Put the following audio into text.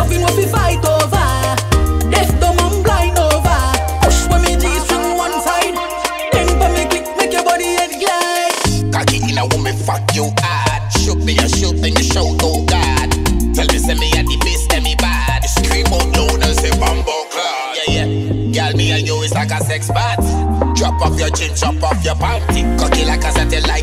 loving what we fight over. Deaf, dumb and blind over. Push when me G-string one side. Then for me click, make your body head glide. Cocky in a woman, fuck you hard. Shoot me a shoot and you shout, oh God. Tell me say me at the best and me bad. You scream out loud and say bumbo cloud. Yeah, yeah. Girl, me and you is like a sex party. Drop off your chin, chop off your panty. Cocky like a satellite.